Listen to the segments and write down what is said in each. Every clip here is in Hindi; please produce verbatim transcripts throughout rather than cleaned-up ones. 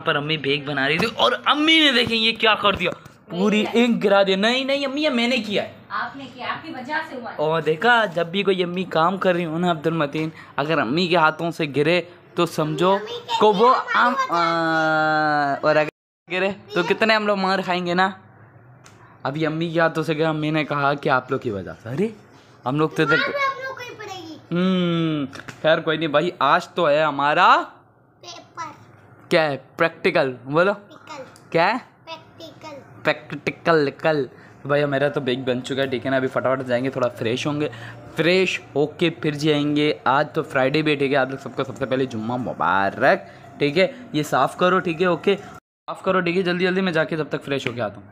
पर अम्मी बेग बना रही थी और अम्मी ने देखें ये क्या कर दिया, पूरी इंक गिरा दिया। नहीं नहीं अम्मी ये मैंने किया है, आपने किया, आपकी वजह से हुआ। और देखा जब भी कोई अम्मी काम कर रही हो ना अब्दुल मतीन, अगर अम्मी के हाथों से गिरे तो समझो को वो आम और अगर गिरे तो कितने हम लोग मार खाएंगे ना। अभी अम्मी के हाथों से गया, अम्मी ने कहा कि आप लोग की वजह से। अरे हम लोग तो हम्म खैर कोई नहीं भाई, आज तो है हमारा पेपर। क्या है? प्रैक्टिकल। बोलो क्या है? प्रैक्टिकल। प्रैक्टिकल कल भाई मेरा तो बेग बन चुका है, ठीक है ना। अभी फटाफट जाएंगे, थोड़ा फ्रेश होंगे, फ्रेश होके फिर जाएंगे। आज तो फ्राइडे भी, ठीक है। आप लोग सबको सबसे पहले जुम्मा मुबारक, ठीक है। ये साफ़ करो, ठीक है, ओके साफ़ करो, ठीक है, जल्दी जल्दी। मैं जाके जब तक फ्रेश होके आता हूँ।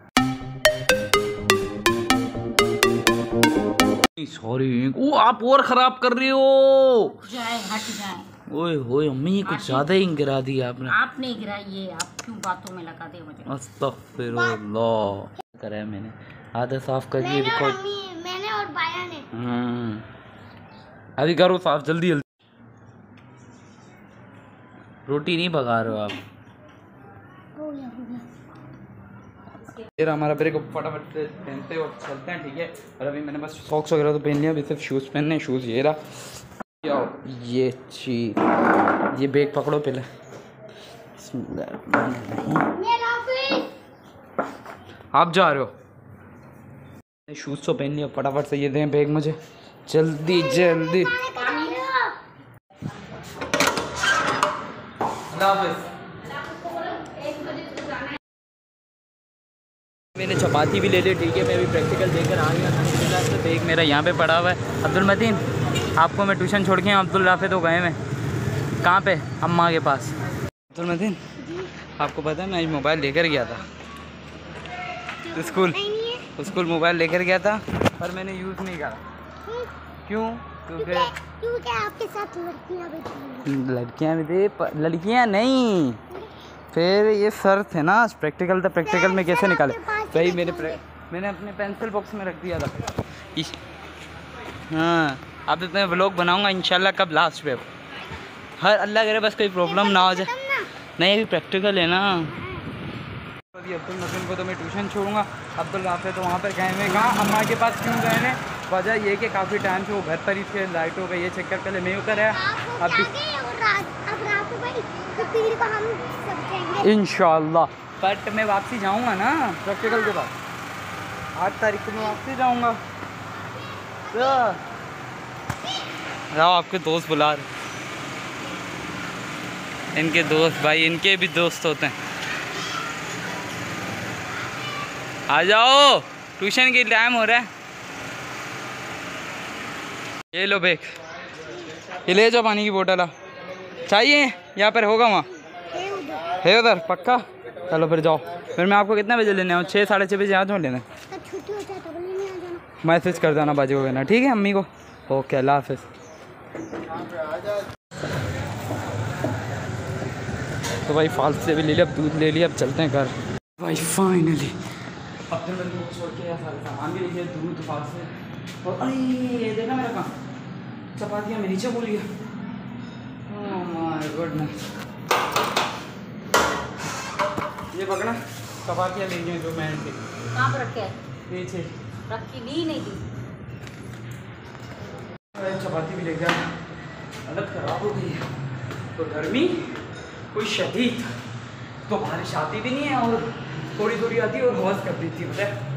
सॉरी वो आप और ख़राब कर रही हो, जाए हट जाए। ओए होए अम्मी ये कुछ ज़्यादा ही गिरा दिया आपने। आपने गिरा, ये आप क्यों बातों में लगा दे मुझे। अस्तगफिरुल्लाह करा है मैंने, आधा साफ कर दिए। मैंने और अम्मी, मैंने और बाया ने। हम्म अभी करो साफ जल्दी जल्दी। रोटी नहीं पका रहे हो आप। हो गया हो गया। फिर हमारा ब्रेक फटाफट से पहनते और चलते हैं, ठीक है। और अभी मैंने बस सॉक्स वगैरह तो पहन लिया, अभी सिर्फ शूज़ पहनने। शूज़ ये रहा, ये चीज, ये बैग पकड़ो पहले। आप जा रहे हो? शूज़ तो पहन लिया, फटाफट से ये दें बैग मुझे, जल्दी जल्दी। मैंने चपाती भी ले ली, ठीक है। मैं अभी प्रैक्टिकल देकर आ गया था, तो बैग मेरा यहाँ पे पड़ा हुआ है। अब्दुल मतीन आपको मैं ट्यूशन छोड़ के आया, अब्दुल राफे तो गए मैं कहाँ पे, अम्मा के पास। अब्दुल मतीन आपको पता है मैं आज मोबाइल लेकर गया था स्कूल, स्कूल मोबाइल लेकर गया था पर मैंने यूज़ नहीं करा। क्यों? क्योंकि क्योंकि आपके साथ लड़कियां भी लड़कियाँ भी थे, लड़कियाँ नहीं, फिर ये सर थे ना, प्रैक्टिकल था, प्रैक्टिकल में कैसे निकाले भाई। मेरे मैंने अपने पेंसिल बॉक्स में रख दिया था। हाँ अब इतने व्लॉग बनाऊंगा इंशाल्लाह, कब लास्ट पे हर अल्लाह करे बस कोई प्रॉब्लम ना हो जाए। नहीं अभी प्रैक्टिकल है ना। अभी अब्दुल मतीन को तो मैं ट्यूशन छोड़ूंगा, अब्दुल राफे तो वहाँ पर गए हुए। कहाँ अम्मा के पास क्यों गए हैं? वजह ये कि काफ़ी टाइम से वो घर पर ही थे, लाइट हो गई, ये चक्कर पहले मैं उतर है। अब इंशाल्लाह बट मैं वापसी जाऊंगा ना प्रैक्टिकल के बाद, आठ तारीख को मैं वापसी जाऊंगा। तो जाओ आपके दोस्त बुला रहे, इनके दोस्त भाई, इनके भी दोस्त होते हैं। आ जाओ ट्यूशन के टाइम हो रहा है। ये लो बैग, ये ले जाओ, पानी की बोतल आ चाहिए यहाँ पर होगा, वहाँ है उधर पक्का। चलो फिर जाओ, फिर मैं आपको कितने बजे लेने आऊँ? छः साढ़े छः बजे आ जाऊँ लेने। मैसेज कर देना बाजी को ना, ठीक है अम्मी को। ओके अल्लाह हाफिज़। तो भाई फाल्स से भी ले लिया, अब दूध ले लिया, अब चलते हैं घर। भाई फाइनली अब्दुल मतीन को छोड़ के सारे सामान भी लेके, दूध फाल्स से। और अरे ये देखा मेरा काम, चपातियाँ मैं नीचे भूल गया। ओह माय गुडनेस, ये पकड़ा चपातियाँ ले गई जो मैंने थी। कहाँ पर रखे? नीचे रखी दी नहीं दी। चपाती भी ले गया, हालत खराब हो गई है। तो गर्मी कोई शदीद, तो बारिश आती भी नहीं है और थोड़ी थोड़ी आती है और हवस कर देती है, पता है।